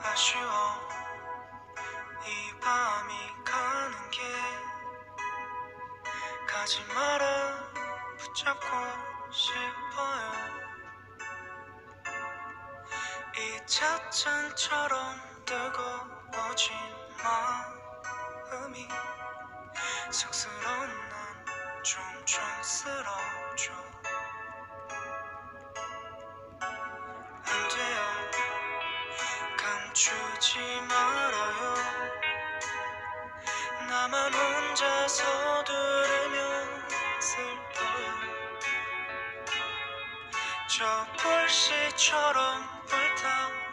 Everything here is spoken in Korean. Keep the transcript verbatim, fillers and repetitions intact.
아쉬워 이 밤이 가는 게 가지 마라 붙잡고 싶어요. 이 찻잔처럼 뜨거워진 마음이 쑥스러운 난 좀 촌스러워져. 안 돼요 감추지 말아요. 나만 혼자서 들으면 슬퍼요. 저 불씨처럼 불타